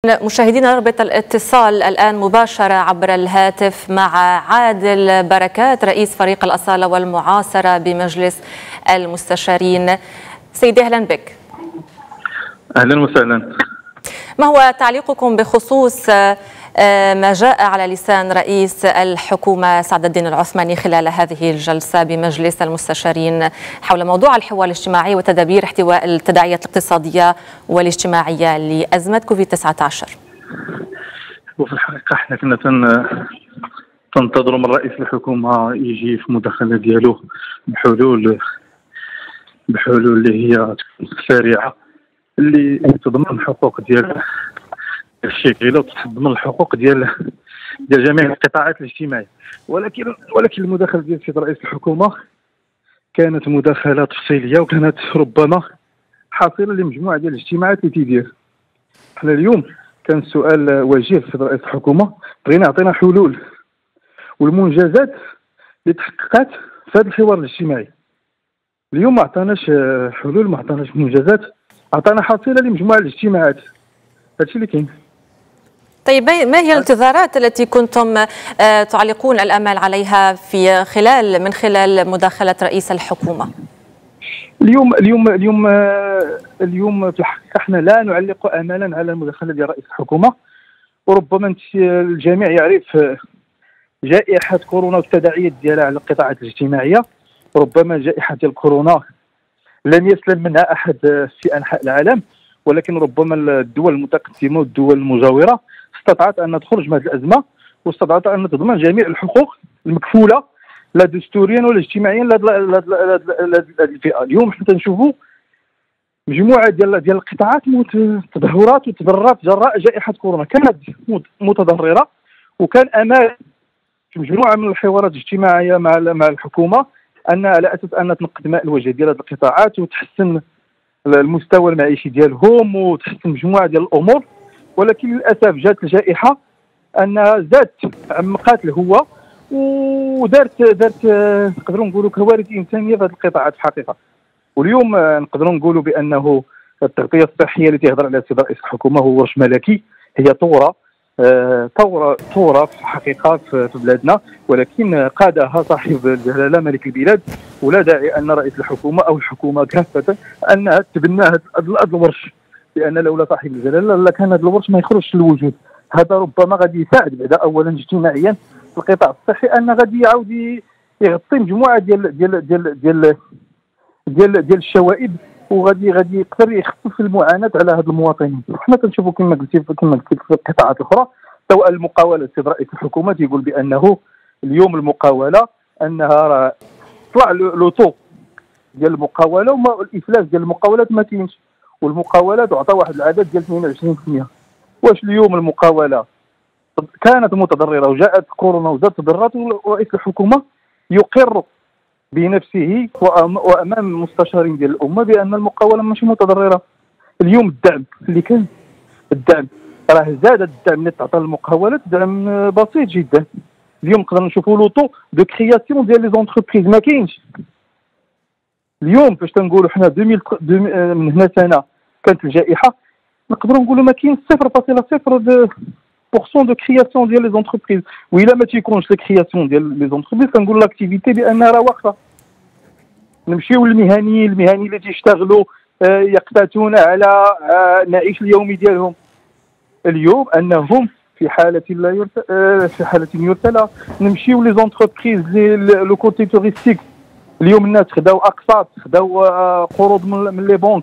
مشاهدينا رابط الاتصال الآن مباشرة عبر الهاتف مع عادل بركات رئيس فريق الأصالة والمعاصرة بمجلس المستشارين. سيدي أهلا بك. أهلا وسهلا. ما هو تعليقكم بخصوص ما جاء على لسان رئيس الحكومة سعد الدين العثماني خلال هذه الجلسة بمجلس المستشارين حول موضوع الحوار الاجتماعي وتدابير احتواء التداعيات الاقتصادية والاجتماعية لأزمة كوفيد-19؟ وفي الحقيقة احنا كنا تنتظر من رئيس الحكومة يجي في مداخلة ديالو بحلول اللي هي تكون سريعة اللي تضمن الحقوق ديال الشاغله وتضمن الحقوق ديال جميع القطاعات الاجتماعيه، ولكن المداخله ديال السيد رئيس الحكومه كانت مداخله تفصيليه وكانت ربما حاصله لمجموعه ديال الاجتماعات اللي تيدير. حنا اليوم كان سؤال وجيه للسيد رئيس الحكومه، بغينا يعطينا حلول والمنجزات اللي تحققات في هذا الحوار الاجتماعي. اليوم ما عطاناش حلول، ما عطاناش منجزات، عطانا حصيله لمجموعه الاجتماعات. هادشي اللي كاين. طيب ما هي الانتظارات التي كنتم تعلقون الامال عليها من خلال مداخله رئيس الحكومه؟ اليوم في الحقيقه احنا لا نعلق امالا على المداخله ديال رئيس الحكومه، وربما الجميع يعرف جائحه كورونا والتداعيات ديالها على القطاعات الاجتماعيه. ربما جائحه ديال كورونا لم يسلم منها احد في انحاء العالم، ولكن ربما الدول المتقدمه والدول المجاوره استطاعت ان تخرج من هذه الازمه واستطاعت ان تضمن جميع الحقوق المكفوله لا دستوريا ولا اجتماعيا لهذه الفئه. اليوم حنا تنشوفوا مجموعه ديال القطاعات تدهورات وتضررات جراء جائحه كورونا. كانت متضرره وكان امال في مجموعه من الحوارات الاجتماعيه مع الحكومه ان على اساس ان تنقذ ماء الوجه ديال هذه القطاعات وتحسن المستوى المعيشي ديالهم وتحسن مجموعه ديال الامور، ولكن للاسف جات الجائحه انها زادت عمقات الهوه ودارت نقدروا نقولوا كوارث انسانيه في هذه القطاعات في الحقيقه. واليوم نقدروا نقولوا بانه التغطيه الصحيه اللي تيهضر عليها السيد رئيس الحكومه هو ورش ملكي، هي ثوره في الحقيقه في بلادنا، ولكن قادها صاحب الجلاله ملك البلاد، ولا داعي ان رئيس الحكومه او الحكومه كافه انها تبنى هذا الورش، لان لولا صاحب الجلاله لكان هذا الورش ما يخرجش للوجود. هذا ربما غادي يساعد بعدا اولا اجتماعيا في القطاع الصحي ان غادي يعاود يغطي مجموعه ديال الشوائب، وغادي يقدر يخفف المعاناه على هاد المواطنين. حنا كنشوفوا كما قلتي في القطاعات الاخرى سواء المقاوله. السيد رئيس الحكومه يقول بانه اليوم المقاوله انها راه طلع لو طو ديال المقاوله وما الافلاس ديال المقاولات ما كاينش، والمقاولات عطى واحد العدد ديال 22%. واش اليوم المقاوله كانت متضرره وجاءت كورونا وزادت تضررات ورئيس الحكومه يقر بنفسه وامام المستشارين ديال الامه بان المقاوله ماشي متضرره؟ اليوم الدعم اللي كان راه زاد الدعم اللي تعطى للمقاولات دعم بسيط جدا. اليوم نقدر نشوفوا لوطو دو كرياسيون ديال لي زونتربريز ما كاينش. اليوم فاش تنقولوا حنا من هنا سنه كانت الجائحه نقدروا نقولوا ما كاين 0.0% دو كرياسيون ديال لي زونتربريز، وإلا ما تيكونش لا كرياسيون ديال لي زونتربريز كنقول لاكتيفيتي بانها راه واقفه. نمشيو للمهنيين اللي تيشتغلوا يقتاتون على النعيش اليومي ديالهم. اليوم انهم في حاله يرثى. نمشيو لي زونتربريز لو كوتي توريستيك. اليوم الناس خداو اقساط، خداو قروض من لي بنك،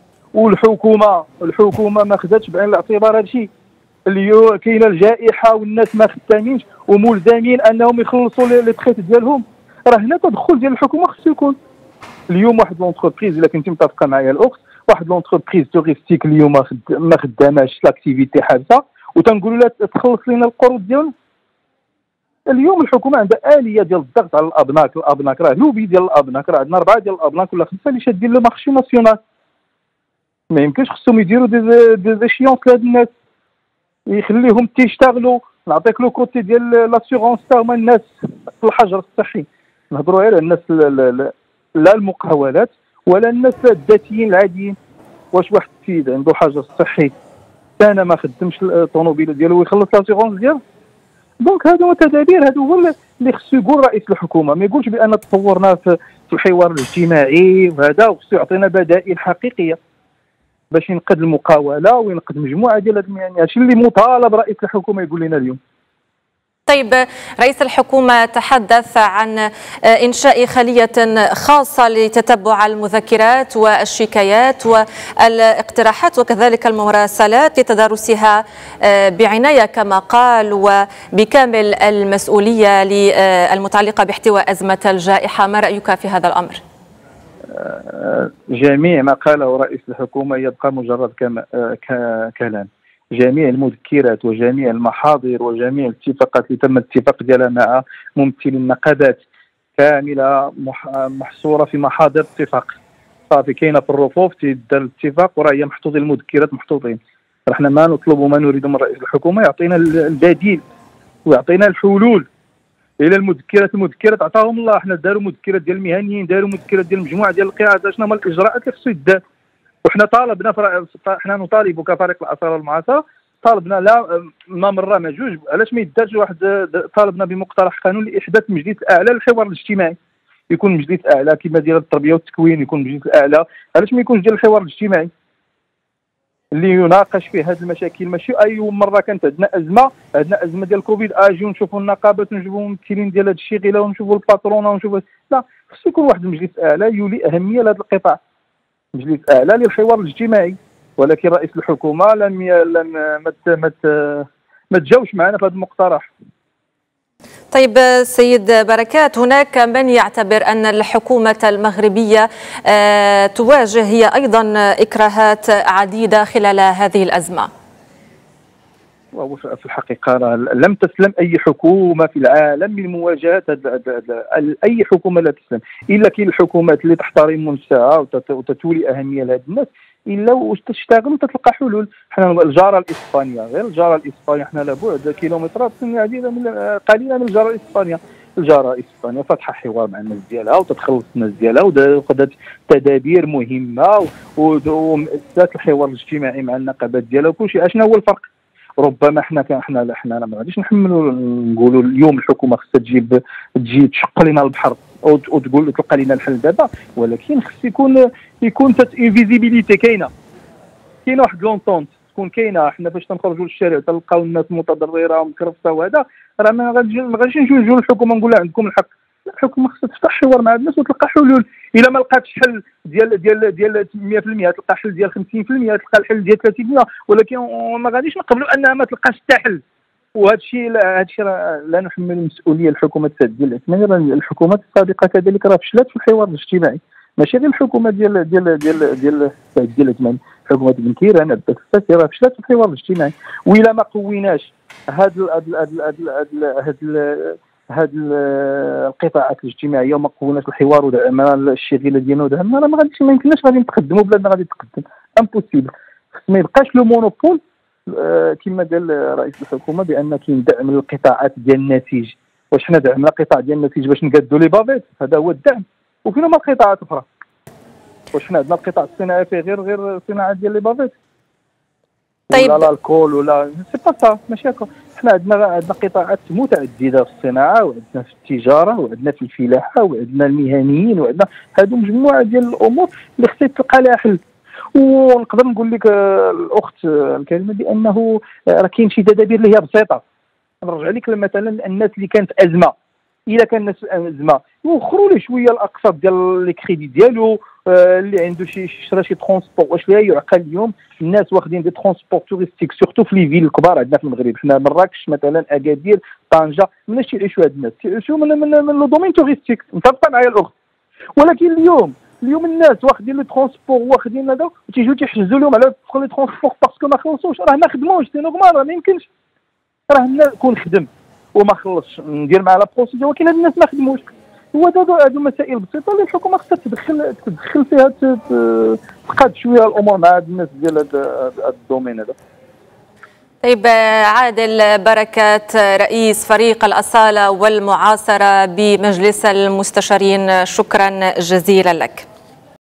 والحكومه ما خداتش بعين الاعتبار هادشي. اليوم كاينه الجائحه والناس ما خدامينش وملزمين انهم يخلصوا لي تريت ديالهم. راه هنا تدخل ديال الحكومه خصو يكون. اليوم واحد لونتربريز الا كنتي متفقه معايا الاخت، واحد لونتربريز توريستيك اليوم ما خداماش لاكتيفيتي حابسه وتنقولوا لها تخلص لنا القروض ديالنا. اليوم الحكومه عندها اليه ديال الضغط على الابناك راه لوبي ديال الابناك، راه عندنا 4 ديال الابناك ولا 5 اللي شادين لو مارشي ناسيونال. ما يمكنش خصهم يديروا دي شيونس لهاد الناس يخليهم تيشتغلوا. نعطيك لو كوتي ديال لاسيغونس تا هما الناس في الحجر الصحي، نهضروا على الناس لا المقاولات ولا الناس الذاتيين العاديين. واش واحد السيد عنده حجر صحي سنه ما خدمش الطوموبيله ديالو ويخلص لاسيغونس ديالو. دونك هادو هما التدابير، هادو هو اللي خصو يقول رئيس الحكومه، ما يقولش بان تطورنا في الحوار الاجتماعي وهذا، وخصو يعطينا بدائل حقيقيه باش ينقذ المقاوله وينقذ مجموعه ديال المهنيين. هادشي اللي مطالب رئيس الحكومه يقول لنا اليوم. طيب، رئيس الحكومة تحدث عن إنشاء خلية خاصة لتتبع المذكرات والشكايات والاقتراحات وكذلك المراسلات لتدارسها بعناية كما قال وبكامل المسؤولية المتعلقة باحتواء أزمة الجائحة. ما رأيك في هذا الأمر؟ جميع ما قاله رئيس الحكومة يبقى مجرد كلام. جميع المذكرات وجميع المحاضر وجميع الاتفاقات اللي تم الاتفاق ديالها مع ممثلي النقابات كامله محصوره في محاضر اتفاق صافي، كاينه في الرفوف تيدار الاتفاق وراه هي محطوطين المذكرات محطوطين. احنا ما نطلب وما نريد من رئيس الحكومه يعطينا البديل ويعطينا الحلول الى المذكرات عطاهم الله. احنا داروا مذكرات ديال المهنيين، داروا مذكرات ديال مجموعه ديال القيادات، شنو هما الاجراءات اللي خصو يدار؟ وحنا طالبنا احنا نطالب كفريق الاثار والمعاصره، طالبنا لا ما مره ما جوج، علاش ما يدارش واحد؟ طالبنا بمقترح قانون لاحداث مجلس اعلى للحوار الاجتماعي، يكون مجلس اعلى كما ديال التربيه والتكوين، يكون مجلس اعلى، علاش ما يكونش ديال الحوار الاجتماعي اللي يناقش فيه هذه المشاكل؟ ماشي اي مره كانت عندنا ازمه ديال الكوفيد اجيو نشوفوا النقابات ونشوفوا الممثلين ديال هذا الشغيله ونشوفوا الباترونه ونشوفوا، لا، خصو يكون واحد المجلس اعلى يولي اهميه لهذا القطاع، مجلس اعلى للحوار الاجتماعي. ولكن رئيس الحكومه لم ما تجاوش معنا في هذا المقترح. طيب سيد بركات، هناك من يعتبر أن الحكومة المغربية تواجه هي أيضا إكراهات عديدة خلال هذه الأزمة. في الحقيقة لم تسلم أي حكومة في العالم من مواجهة أي حكومة لا تسلم، إلا كاين الحكومات اللي تحترم نفسها وتتولي أهمية لهذا الناس، إلا وتشتغل وتتلقى حلول. حنا الجارة الإسبانية، غير الجارة الإسبانية حنا لبعد كيلومترات عديدة قليلة من الجارة الإسبانية. الجارة الإسبانية فاتحة حوار مع الناس ديالها وتتخلص الناس ديالها وخذت تدابير مهمة ومؤسسات الحوار الاجتماعي مع النقابات ديالها وكل شيء. شنو هو الفرق؟ ربما احنا ما غاديش نحملوا نقولوا اليوم الحكومه خصها تجي تشق لنا البحر وتقول تلقى لنا الحل دابا، ولكن خص يكون فيزيبيليتي كاينه واحد لونطونت تكون كاينه. احنا باش تنخرجوا للشارع تلقاو الناس متضرره ومكرفسه وهذا، راه ما غاديش نجيو للحكومه نقول لها عندكم الحق. الحكومه خصها تفتح حوار مع الناس وتلقى حلول. الا ما لقاتش حل ديال 100% تلقى حل ديال 50%، تلقى الحل ديال 30%، ولكن ما غاديش نقبلوا انها ما تلقاش حتى حل. وهذا الشيء لا نحمل المسؤوليه الحكومه ديال العثماني، راه الحكومات السابقه كذلك راه فشلت في الحوار الاجتماعي، ماشي غير الحكومه ديال العثماني، حكومه بن كيران عباس الساسي راه فشلت في الحوار الاجتماعي. وإلا ما قويناش هاد القطاعات الاجتماعيه وما قوناش الحوار ودعمنا الشغيله ديالنا ودعمنا، راه ما يمكنناش غادي نتقدموا، بلادنا غادي تقدم امبوسيبل. ما يبقاش لو مونوبول كما قال رئيس الحكومه بان كاين دعم للقطاعات ديال النسيج. واش حنا دعمنا قطاع ديال النسيج باش نقادوا لي بافيت؟ هذا هو الدعم. وفين هما القطاعات الاخرى؟ واش حنا عندنا القطاع الصناعي فيه غير الصناعه ديال لي بافيت؟ طيب ولا الكول ولا سي با سا، ماشي هكا. حنا عندنا قطاعات متعدده في الصناعه وعندنا في التجاره وعندنا في الفلاحه وعندنا المهنيين وعندنا هادو مجموعه ديال الامور اللي خصها تلقى لها حل. ونقدر نقول لك الاخت الكريمه بانه راه كاين شي تدابير اللي هي بسيطه. نرجع لك مثلا الناس اللي كانت ازمه، الا كان الناس ازمه يوخروا ليه شويه الاقساط ديال لي كريدي ديالو، اللي عنده شرا شي ترونسبور. واش لا يعقل اليوم الناس واخدين دي ترونسبور توريستيك سورتو في لي فيل الكبار عندنا في المغرب؟ حنا مراكش مثلا، اكادير، طنجه، مناش تيعيشوا هاد الناس؟ تيعيشوا من لو دومين توريستيك. متفقه معايا الاخت؟ ولكن اليوم الناس واخدين لي ترونسبور واخدين هذا تيجيو تيحجزوا لهم على تدخل لي ترونسبور باسكو ما خلصوش. راه ما خدموش، سي نورمال، راه ما يمكنش. راه نكون خدم وما خلصش ندير معاه لا بروسيدور، ولكن هاد الناس ما خدموش. هادو مسائل بسيطه اللي الحكومه خصها تدخل فيها، تقاد شويه الامور مع هاد الناس ديال هاد الدومين هذا. طيب عادل بركات، رئيس فريق الأصالة والمعاصرة بمجلس المستشارين، شكرا جزيلا لك.